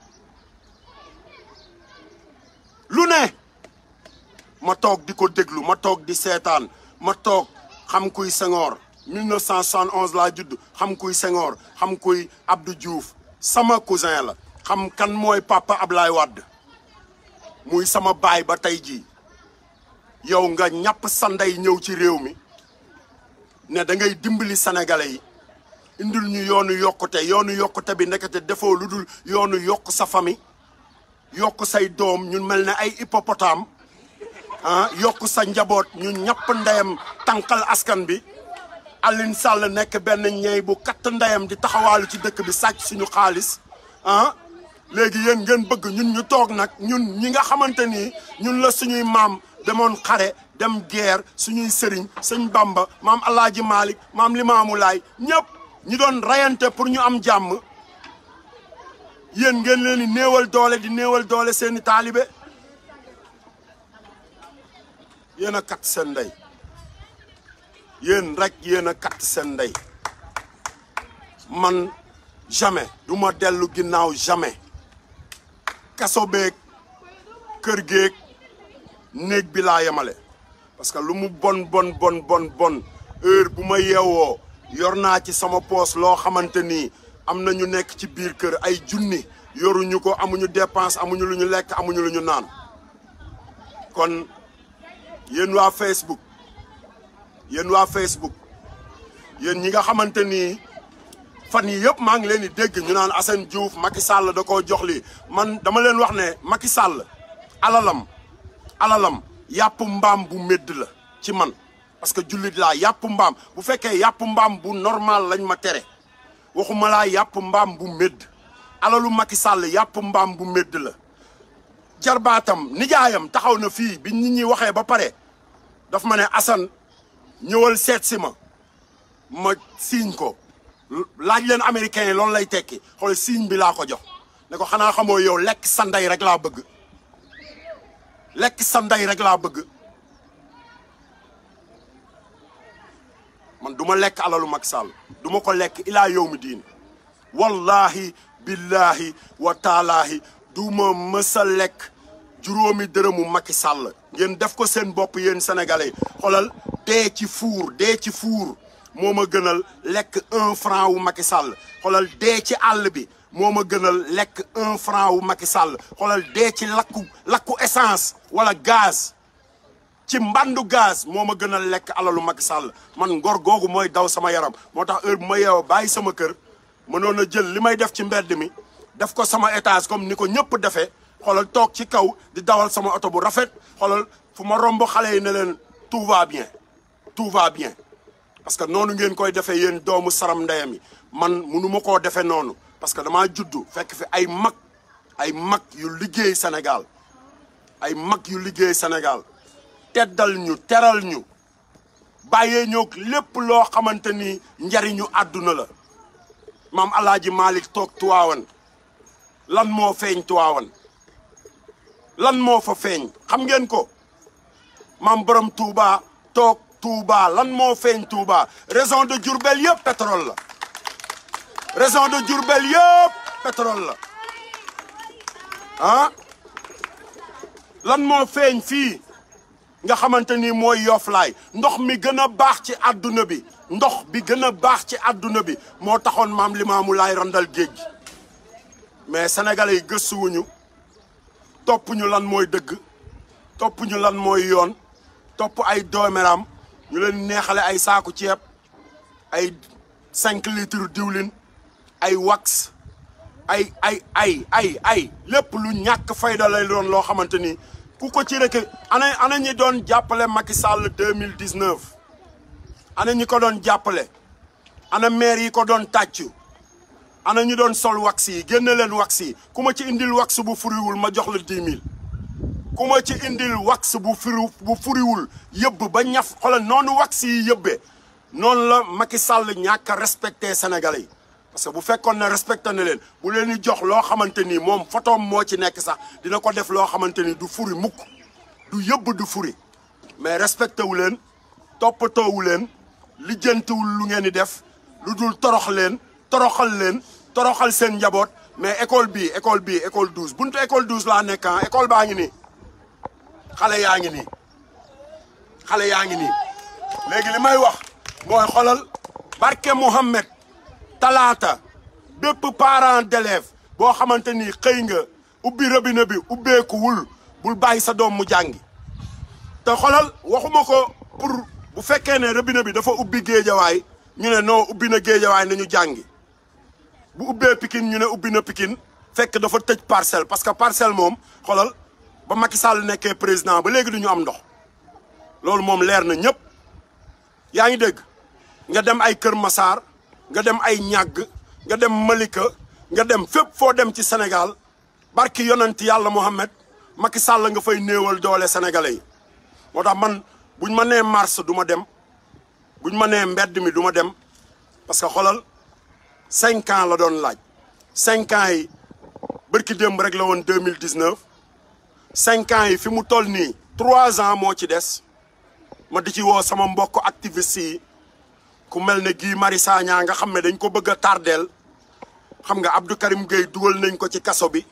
lu ne ma toog di ko déglu ma toog di seetaan ma toog xam kuy Senghor mille neuf cent soixante et onze laa judd xam kuy Senghor xam kuy Abdou Diouf sama cousin la xam kan mooy papa Ablaye Wade muy sama baay ba tey jii yow nga ñàpp sa ndey ñëw ci réew mi ne da ngay dimbali sénégalais yi indil ñu yoonu yokkute yoonu yokkute bi nekkate defoo lu dul yoonu yokk sa famille yokk say doom ñun mel ne ay hippopotame ah yokk sa njaboot ñu ñàpp ndeyam tànqal askan bi Aline Sall nekk benn ñey bu katt ndeyam di taxawaalu ci dëkk bi sàcc suñu xaalis ah léegi yéen ngeen bëgg ñun ñu toog nag ñun ñi nga xamante ni ñun la suñuy maam demoon xare dem guerre suñuy sëriñ sëñ Bamba maam Alaaji Malick maam Limaamu Laay ñëpp ñi doon rayante pour ñu am jàmm yéen ngeen leen di néewal doole di néewal doole seeni taalibe yéen a kat seen ndey yéen rek yéen a kat seen ndey man jamais du ma dellu ginnaaw jamais kaso beeg kër geeg néeg bi laa yemale parce que lu mu bon bon bon bon bon heure bu ma yeewoo yor naa ci sama poos loo xamante ni am na ñu nekk ci biir kër ay junni yoruñu ko amuñu dépense amuñu lu ñu lekk amuñu lu ñu naan kon yéen waa Facebook yéen waa Facebook yéen ñi nga xamante ni fan yi yëpp maa ngi leen di dégg ñu naan Assane Diouf Macky Sall da koo jox lii man dama leen wax ne Macky Sall alalam alalam yàpp mbaam bu médd la ci man parce que jullit laa yàpp mbaam bu fekkee yàpp mbaam bu normal lañ ma tere waxuma laa yàpp mbaam bu médd alalu Macky Sall yàpp mbaam bu médd la jarbaatam nijaayam taxaw na fii bi nit ñi waxee ba pare daf ma ne Assane ñëwal seet si ma ma siiñ ko laaj leen américain yi loolu lay tekki xool siiñ bi laa ko jox ne ko xanaa xamoo yow lekk sa ndey rek laa bëgg lekk sa ndey rek laa bëgg man du ma lekk alalu Macky Sall du ma ko lekk ilaa yow mi diin wallahi billahi wa taalaahi du ma mësa lekk juróomi dërëmu Macky Sall ngeen def ko seen bopp yéen sénégalais xoolal dee ci fuur dee ci fuur moo ma gënal lekk un franc wu Macky Sall xoolal dee ci àll bi moo ma gënal lekk un franc wu Macky Sall xoolal dee ci lakku lakku essence wala gaz ci mbandu gaz moo ma gënal lekk alalu Macky Sall man ngor googu mooy daw sama yaram moo tax heure bu ma yeewoo bàyyi sama kër mënoon a jël li may def ci mbedd mi def ko sama étage comme ni ko ñëpp defee xoolal toog ci kaw di dawal sama oto bu rafet xoolal fu ma romb xale yi ne leen tout va bien tout va bien parce que noonu ngeen koy defee yéen doomu saram ndeyam yi man munu ma koo defee noonu parce que damaa juddu fekk fi ay mag ay mag yu liggéey Sénégal ay mag yu liggéey Sénégal teddal ñu teral ñu bàyyee ñoog lépp loo xamante ni njariñu àdduna la maam Alaaji Malick toog Tiwaawan lan moo feeñ Tiwaawan lan moo fa feeñ xam ngeen ko maam borom Touba toog Touba lan moo feeñ Touba région de Diourbel yëpp pétrole la région de Diourbel yëpp pétrole la ah lan moo feeñ fii nga xamante ni mooy Yofflaay ndox mi gën a baax ci àdduna bi ndox bi gën a baax ci àdduna bi moo taxoon maam Limaamu Laay randal géej gi mais sénégalais yi gëstuwuñu topp ñu lan mooy dëgg topp ñu lan mooy yoon topp ay doomeram ñu leen neexale ay saaku ceeb ay cinq litres diwlin ay wax ay ay ay ay ay lépp lu ñàkk fayda lay doon loo xamante ni ku ko ci rek ana ana ñi doon jàppale Macky Sall deux mille dix-neuf ana ñi ko doon jàppale ana maire yi ko doon tàccu ana ñu doon sol wax yi génne leen wax yi ku ma ci indil wax bu furiwul ma jox la dix mille ku ma ci indil wax bu furi bu furiwul yëbb ba ñaf xoolal noonu wax yi yëbbee noonu la Macky Sall ñàkk a respecté Sénégalais yi parce que bu fekkoon ne respecté na leen bu leen di jox loo xamante ni moom photoom moo ci nekk sax dina ko def loo xamante ni du furi mukk du yëbb du furi mais respecté wu leen toppatoowu leen lijjantiwul lu ngeen di def lu dul torox leen toroxal leen toroxal seen njaboot mais école bii école bii école douze buntu école douze laa nekk ah école baa ngi nii xale yaa ngi nii xale yaa ngi nii léegi li may wax mooy xolal barke Mouhamed talaata bépp parent d'élève boo xamante ni xëy nga ubbi robinet bi ubbeekuwul bul bàyyi sa doom mu jàngi te xolal waxuma ko pour bu fekkee ne robinet bi dafa ubbi géejawaay ñu ne non ubbi na géejawaay nañu jàngi bu ubbee Pikine ñu ne ubbi na Pikine fekk dafa tëj parcelle parce que parcelle moom xolal ba Macky Sall nekkee président ba léegi du ñu am ndox loolu moom leer na ñëpp yaa ngi dégg nga dem ay Kër Massar nga dem ay ñàgg nga dem Malika nga dem fépp foo dem ci Sénégal barki yonent yàlla Mohamed Macky Sall nga fay néewal doole sénégalais yi moo tax man buñ ma nee mars du ma dem buñ ma nee mbedd mi du ma dem parce que xoolal cinq ans la doon laaj cinq ans yi bërki démb rek la woon deux mille dix-neuf cinq ans yi fi mu toll nii trois ans moo ci des ma di ci woo sama mbokk activiste yi ku mel ne Guy Marius Sagna nga xam ne dañ ko bëgg a tardeel xam nga Abdou Karim Gueye dugal nañ ko ci kaso bi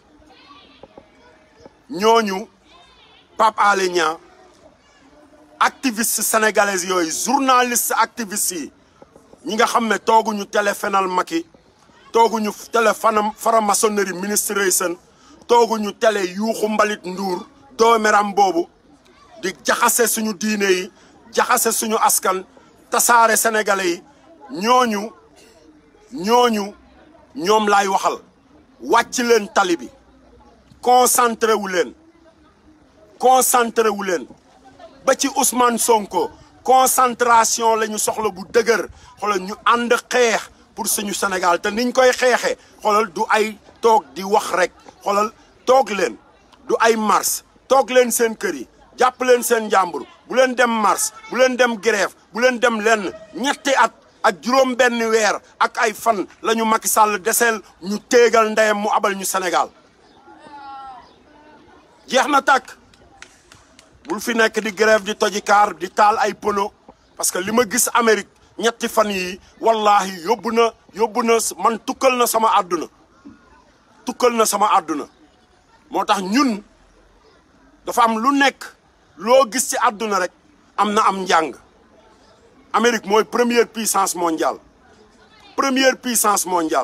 ñooñu Pape Alé Niang activiste sénégalais yooyu journaliste activiste yi ñi nga xam ne tooguñu télé fenal Macky tooguñu télé fanam faramaçonnerie ministration tooguñu télé yuuxu mbalit nduur doomeram boobu di jaxase suñu diine yi jaxase suñu askan tasaare sénégalais yi ñooñu ñooñu ñoom laay waxal wàcc leen tali bi concentré wu leen concentré wu leen ba ci Ousmane Sonko concentration la ñu soxla bu dëgër xoolal ñu ànd xeex pour suñu Sénégal te niñ koy xeexee xoolal du ay toog di wax rek xoolal toog leen du ay mars toog leen seen kër yi jàpp leen seen njàmbur bu leen dem mars bu leen dem grève bu leen dem lenn ñetti at ak juróom benn weer ak ay fan la ñu Macky Sall deseel ñu téegal ndeyam mu abal ñu Sénégal jeex na tàkk bul fi nekk di grève di toji kaar di taal ay pono parce que li ma gis Amérique ñetti fan yi wallahi yóbbu na yóbbu na man tukkal na sama àdduna tukkal na sama àdduna moo tax ñun dafa am lu nekk loo gis ci àdduna rek am na am njàng Amérique mooy première puissance mondiale première puissance mondiale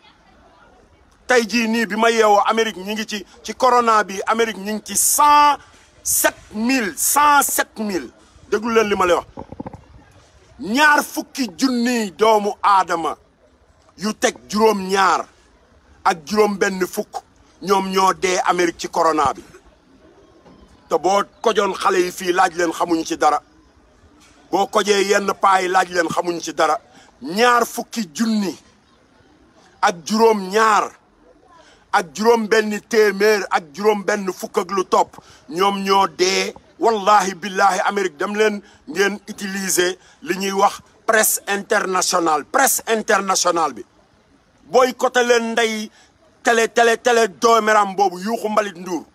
tey jii nii bi ma yeewoo Amérique ñi ngi ci ci corona bi Amérique ñi ngi ci cent sept mille cent sept mille déglu leen li ma lay wax ñaar fukki junniy doomu aadama yu teg juróom ñaar ak juróom benn fukk ñoom ñoo dee Amérique ci corona bi te boo kojoon xale yi fii laaj leen xamuñu ci dara boo kojee yenn paa yi laaj leen xamuñu ci dara ñaar fukki junni ak juróom ñaar ak juróom benn téeméer ak juróom benn fukk ak lu topp ñoom ñoo dee wallahi billahi Amérique dem leen ngeen utiliser li ñuy wax presse internationale presse internationale bi boycotté leen ndey télé télé télé doomeram boobu yuuxu mbalit nduur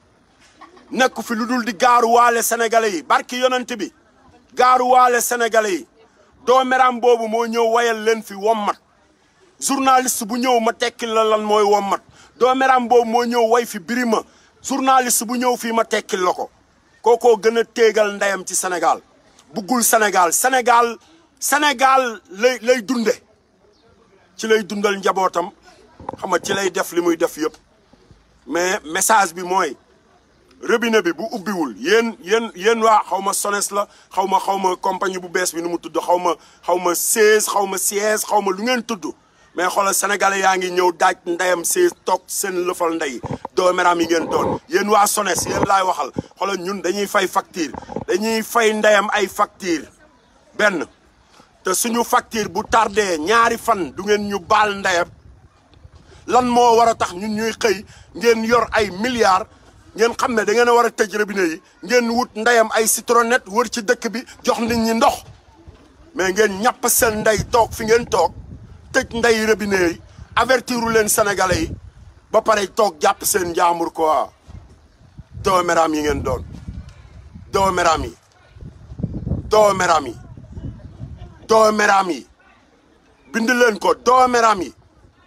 nekk fi lu dul di gaaruwaale sénégalais yi barki yonent bi gaaruwaale sénégalais yi doomeram boobu moo ñëw wayal leen fi wommat journaliste bu ñëw ma tekkil la lan mooy wommat doomeram boobu moo ñëw way fi birima journaliste bu ñëw fii ma tekkil la ko kookoo gën a téegal ndeyam ci Sénégal buggul Sénégal Sénégal Sénégal lay lay dunde ci lay dundal njabootam xam nga ci lay def li muy def yëpp mais message bi mooy robinet bi bu ubbiwul yéen yéen yéen waa xaw ma SONES la xaw ma xaw ma compagnie bu bees bi nu mu tudd xaw ma xaw ma seize xaw ma siège xaw ma lu ngeen tudd mais xoolal sénégalais yaa ngi ñëw daaj ndeyam seize toog seen lëfal ndey dooméram yi ngeen doon yéen waa SONES yéen laay waxal xoolal ñun dañuy fay facture dañuy fay ndeyam ay facture benn te suñu facture bu tardé ñaari fan du ngeen ñu baal ndeyam lan moo war a tax ñun ñuy xëy ngeen yor ay milliards ngeen xam ne da ngeen a war a tëj robinet yi ngeen wut ndeyam ay citronnette wër ci dëkk bi jox nit ñi ndox mais ngeen ñàpp seen ndey toog fi ngeen toog tëj ndey robinet yi avertiru leen sénégalais yi ba pare toog jàpp seen njaamur quoi dooméram yi ngeen doon dooméram yi dooméram yi dooméram yi bind leen ko dooméram yi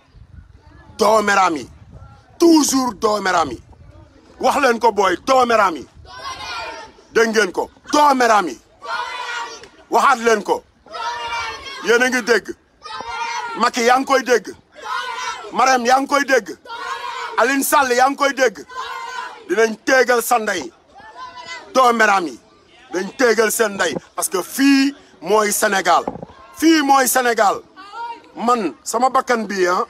dooméram yi toujours dooméram yi wax leen ko booy dooméram yi dégg ngeen ko dooméram yi waxaat leen ko yéen a ngi dégg Macky yaa ngi koy dégg Marème yaa ngi koy dégg Aline Sall yaa ngi koy dégg dinañ téegal sa ndey dooméram yi dañ téegal seen ndey parce que fii mooy Sénégal fii mooy Sénégal man sama bakkan bi ah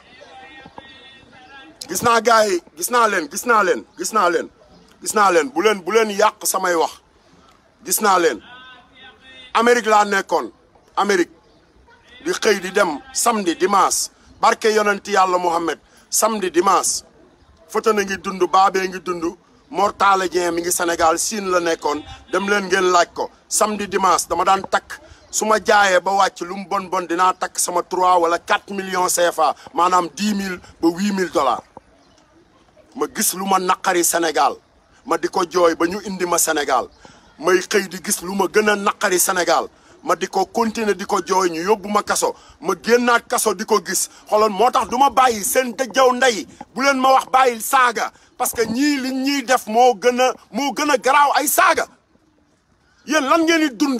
gis naa gars yi gis naa leen gis naa leen gis naa leen gis naa leen bu leen bu leen yàq samay wax gis naa leen Amérique laa nekkoon Amérique di xëy di dem samedi dimanche barke yonent yàlla Mohamed samedi dimanche fota na ngi dund baabee ngi dund Mortala Dieng mi ngi Sénégal Siin la nekkoon dem leen ngeen laaj ko samedi dimanche dama daan takk su ma jaayee ba wàcc lu mu bon bon dinaa takk sama trois wala quatre millions C F A maanaam dix mille ba huit mille dollars ma gis lu ma naqari Sénégal ma di ko jooy ba ñu indi ma Sénégal may xëy di gis lu ma gën a naqari Sénégal ma di ko continuer di ko jooy ñu yóbbu ma kaso ma génnaat kaso di ko gis xooloon moo tax du ma bàyyi seen dëjjaw ndey bu leen ma wax bàyyil saaga parce que ñii li ñuy def moo gën a moo gën a garaaw ay saaga yéen lan ngeen di dund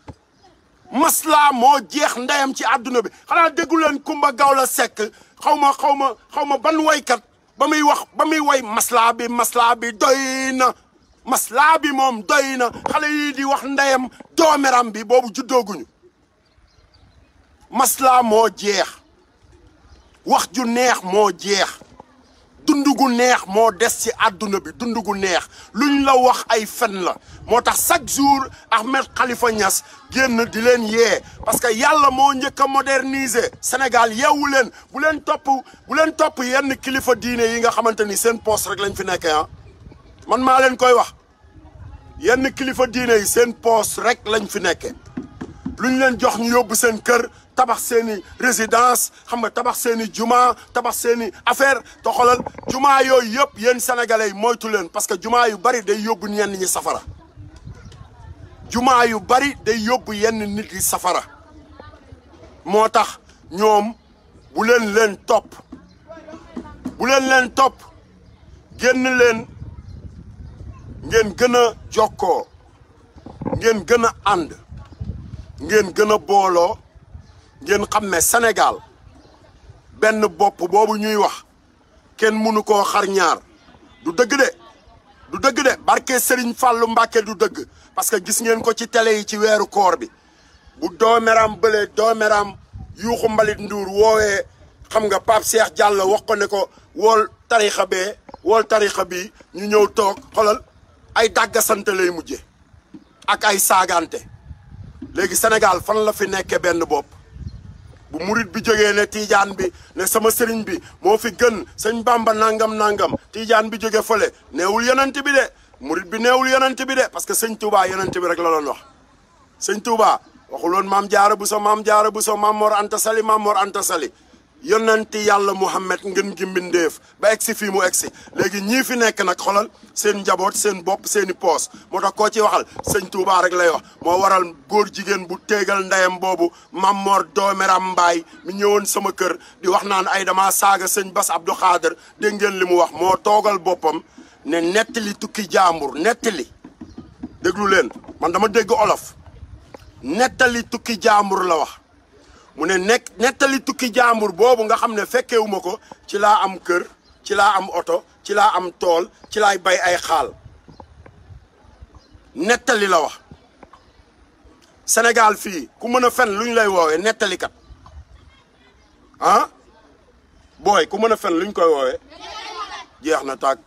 masla moo jeex ndeyam ci àdduna bi xanaa déggu leen Kumba Gawla Seck xaw ma xaw ma xaw ma ban waykat ba muy wax ba muy way masla bi masla bi doy na masla bi moom doy na xale yii di wax ndeyam doomeram bi boobu juddooguñu masla moo jeex wax ju neex moo jeex dund gu neex moo des ci àdduna bi dund gu neex luñ la wax ay fen la moo tax chaque jour Ahmed Khalifa Niass génn di leen yee parce que yàlla moo njëkk a moderniser Sénégal yeewu leen bu leen topp bu leen topp yenn kilifa diine yi nga xamante ni seen poste rek lañ fi nekkee ah man maa leen koy wax yenn kilifa diine yi seen poste rek lañ fi nekkee luñ leen jox ñu yóbbu seen kër tabax seeni résidence xam nga tabax seeni juma tabax seeni affaire te xoolal juma yooyu yëpp yéen sénégalais yi moytu leen parce que juma yu bari day yóbbu yenn ñi safara juma yu bari day yóbbu yenn nit yi safara moo tax ñoom bu leen leen topp bu leen leen topp génn leen ngeen gën a jokkoo ngeen gën a ànd ngeen gën a booloo ngeen xam ne Sénégal benn bopp boobu ñuy wax kenn mënu koo xar ñaar du dëgg de du dëgg de barke Serigne Fallou Mbacké du dëgg parce que gis ngeen ko ci télé yi ci weeru koor bi bu doomeram bële doomeram yuuxu mbalit nduur woowee xam nga Pape Cheikh Diallo wax ko ne ko wool tarixa bee wool tarixa bi ñu ñëw toog xolal ay dàggasante lay mujje ak ay saagante léegi Sénégal fan la fi nekke benn bopp bu murit bi jógee ne tiijaan bi ne sama sëriñ bi moo fi gën sëñ Bamba nangam nangam tiijaan bi jóge fële neewul yonent bi de murit bi neewul yonent bi de parce que sëñ Touba yonent bi rek la doon wax sëñ Touba waxul woon maam Jaara Buso maam Jaara Buso maam Mor Anta Sali maam Mor Anta Sali yonenti yàlla Muhammad ngeen gi mbindeef ba egsi fii mu egsi léegi ñii fi nekk nag xolal seen njaboot seen bopp seeni poos moo tax koo ci waxal sëñ Touba rek lay wax moo waral góor jigéen bu téegal ndeyam boobu Mamor Doomeram Mbaay mi ñëwoon sama kër di wax naan ay dama saaga sëñ Bass Abdou Khader dégg ngeen li mu wax moo toogal boppam ne nettali tukki jaambur nettali déglu leen man dama dégg olof nettali tukki jaambur la wax mu ne nekk nettali tukki jaambur boobu nga xam ne fekkewuma ko ci laa am kër ci laa am oto ci laa am tool ci laay bay ay xaal nettali la wax Sénégal fii ku mën a fen lu ñu lay woowee nettalikat ah booy ku mën a fen lu ñu koy woowee jeex na tàgg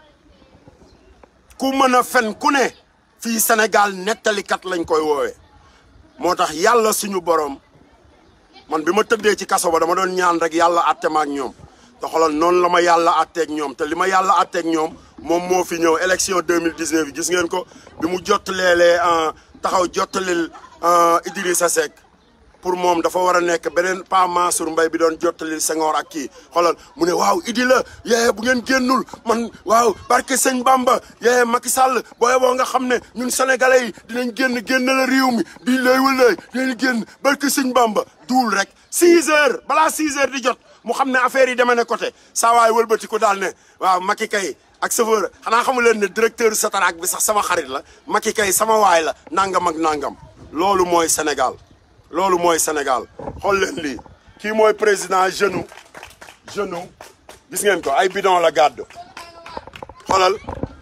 ku mën a fen ku ne fii Sénégal nettalikat lañ koy woowee moo tax yàlla suñu borom man bi ma tëddee ci kaso ba dama doon ñaan rek yàlla àtte ma ak ñoom te xoolal noonu la ma yàlla àtteeg ñoom te li ma yàlla àtteeg ñoom moom moo fi ñëw élection deux mille dix-neuf yi gis ngeen ko bi mu jottaleelee taxaw jottalil Idrissa Seck pour moom dafa war a nekk beneen Pa Mansour Mbaye bi doon jottalil Senghor ak kii xoolal mu ne waaw Idi la yee bu ngeen génnul man waaw barke sëñ Bamba yee Macky Sall booye boo nga xam ne ñun sénégalais yi dinañ génn génn la réew mi bii lay walay dinañ génn barke sëñ Bamba duul rek six heures balaa six heures di jot mu xam ne affaire yi demee ne côté saa waay wëlbati ko daal ne waaw Macky kay ak chauffeur xanaa xamu leen ne directeur Satarac bi sax sama xarit la Macky kay sama waay la nangam ak nangam loolu mooy Sénégal loolu mooy Sénégal xool leen lii kii mooy président jeune jeune gis ngeen ko ay bidon la gàddu xoolal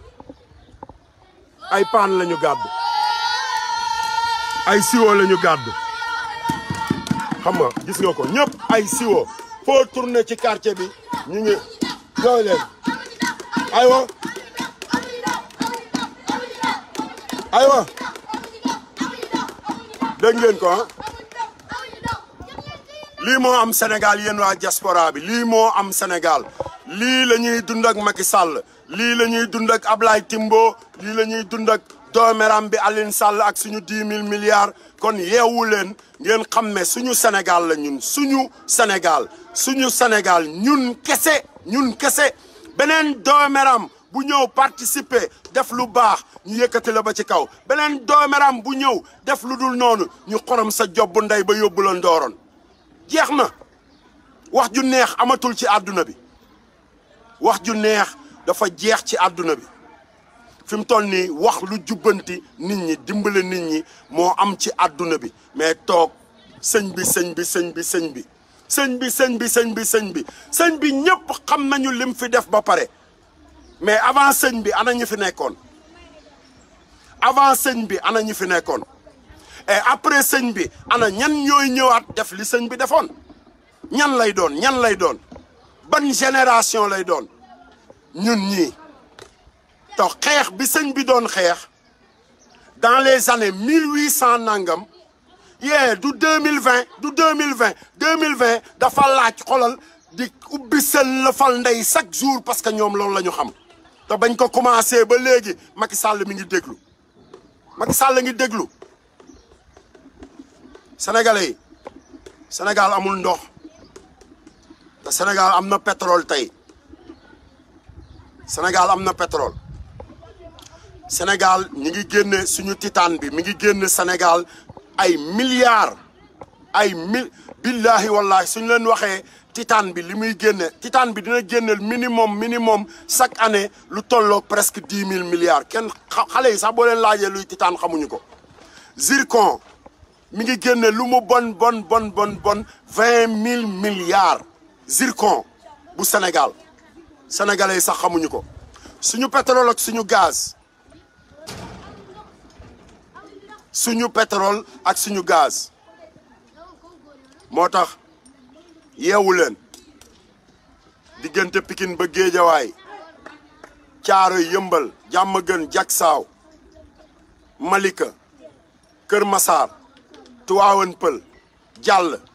ay paan la ñu gàddu ay siwo la ñu gàddu xam nga gis nga ko ñëpp ay siwo foo tourné ci quartier bi ñu ngi jooy leen aywa aywa dégg ngeen ko ah lii moo am Sénégal yéen waa diaspora bi lii moo am Sénégal lii la ñuy dund ak Macky Sall lii la ñuy dund ak Ablaye Timbo lii la ñuy dund ak doomeram bi Aline Sall ak suñu dix mille milliards kon yeewu leen ngeen xam ne suñu Sénégal la ñun suñu Sénégal suñu Sénégal ñun kese ñun kese beneen doomeram bu ñëw participer def lu baax ñu yëkkati la ba ci kaw beneen doomeram bu ñëw def lu dul noonu ñu xorom sa job bu ndey ba yóbbu la ndooroon jeex na wax ju neex amatul ci àdduna bi wax ju neex dafa jeex ci àdduna bi fi mu toll nii wax lu jubbanti nit ñi dimbale nit ñi moo am ci àdduna bi mais toog sëñ bi sëñ bi sëñ bi sëñ bi sëñ bi sëñ bi sëñ bi sëñ bi sëñ bi ñëpp xam nañu lim fi def ba pare mais avant sëñ bi ana ñu fi nekkoon avant sëñ bi ana ñu fi nekkoon et après sëñ bi ana ñan ñooy ñëwaat def li sëñ bi defoon ñan lay doon ñan lay doon ban génération lay doon ñun ñii te xeex bi sëñ bi doon xeex dans les années mille huit cent nangam yee du deux mille vingt du deux mille vingt deux mille vingt dafa laaj xolal di ubbi seen lëfal ndey chaque jour parce que ñoom loolu la ñu xam te bañ ko commencé ba léegi Macky Sall mi ngi déglu Macky Sall ngi déglu sénégalais yi Sénégal amul ndox te Sénégal am na pétrole tey Sénégal am na pétrole Sénégal ñi ngi génne suñu titane bi mi ngi génne Sénégal ay milliards ay mil billahi wallahi suñu leen waxee titane bi li muy génne titane bi dina génneel minimum minimum chaque année lu tolloog presque dix mille milliards kenn xale yi sax boo leen laajee luy titane xamuñu ko. zircon mi ngi génne lu mu bon bon bon bon bon vingt mille milliards zircon bu Sénégal sénégalais yi sax xamuñu ko. suñu pétrole ak suñu gaz suñu pétrole ak suñu gaz moo tax yeewu leen diggante Pikine ba Géejawaay Caaroy Yëmbal Jàmmagën Jaksaaw Malika Kër Masaar Tivaouane Peulh Jàll